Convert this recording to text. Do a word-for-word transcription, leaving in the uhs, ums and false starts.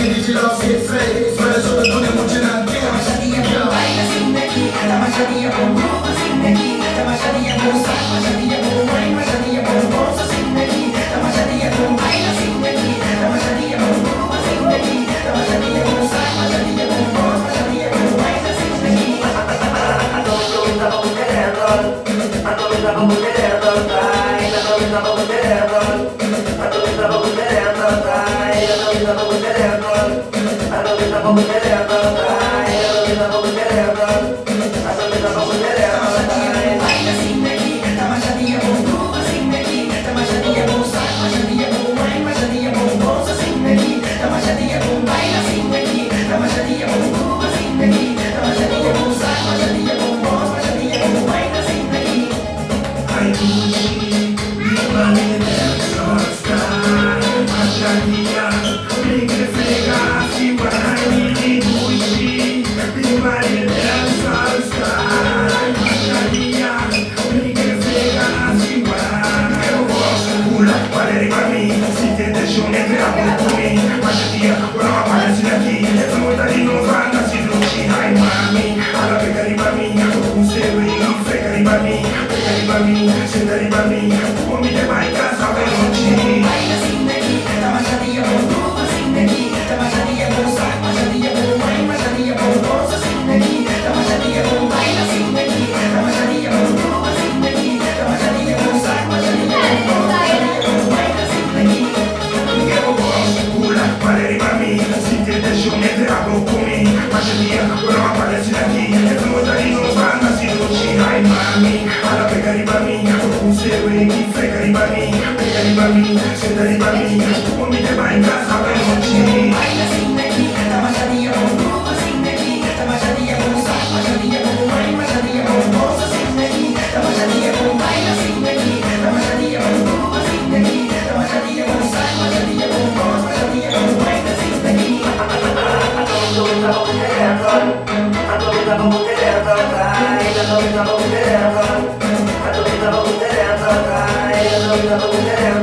dividir aos reféns. Mas eu tô demorando na guerra. Machadinha com baila, assim daqui. Tá machadinha com groove, assim daqui. Tá machadinha com saco, machadinha com mãe, machadinha com bolsa, assim daqui. Tá machadinha com baila, assim daqui. Tá machadinha com groove, assim daqui. Tá machadinha com saco, machadinha com bolsa, machadinha com mãe, assim daqui. A domingo tava muito querendo, a domingo tava muito querendo, ai, a domingo tava muito querendo, a domingo tava muito querendo, ai, a domingo tava muito querendo, a domingo tava muito querendo, ai, a domingo tava muito querendo, a domingo tava muito querendo, ai. Baila assim daqui, tá machadinha com groove, assim daqui. Tá machadinha com saco, machadinha com mãe, machadinha com bolsa, assim daqui. Tá machadinha com baila, assim daqui. Tá machadinha com groove, assim daqui. Tá machadinha com saco, machadinha com bolsa, machadinha com mãe, assim daqui. Ai, Gucci, viva me dessa style. Machadinha, me que fregasse, vai me Gucci, viva me dessa style. Machadinha, me que fregasse, vai. Eu gosto, pula, parei pra mim. Se te deixou negra, é por mim. Machadinha, agora não aparece daqui. Essa moita de nova, nascido de ai, mami. Ela pega ali pra mim, eu tô com seu e frega ali pra mim. Pra mim, senta ali pra mim, o homem é mais casal, é longe. Baila assim daqui, tá machadinha com groove, assim daqui. Tá machadinha com saco, machadinha com mãe, machadinha com bolsa, assim daqui. Tá machadinha com baila, assim daqui. Tá machadinha com groove, assim daqui. Tá machadinha com saco, machadinha com bolsa, machadinha com mãe, assim daqui. Eu gosto, pula, parei pra mim. Se te deixou negra, vou comer. Machadinha, agora não aparece daqui. Essa moita de nova, nascido de ai, mami. Ela pega ali pra mim, eu tô com seu e frega ali pra mim. Pega ali pra mim, senta ali pra mim. O homem é mais casal, é longe. Baila assim daqui, tá machadinha com groove, assim daqui. Tá machadinha com saco, machadinha com mãe, machadinha com bolsa, assim daqui. Tá machadinha com baila, assim daqui. Tá machadinha com groove, assim daqui. Tá machadinha com saco, machadinha com bolsa, machadinha com mãe, assim daqui. A domingo tava muito querendo, a domingo tava muito querendo, ai, a domingo tava muito querendo, a domingo tava muito querendo, ai, a domingo tava muito querendo.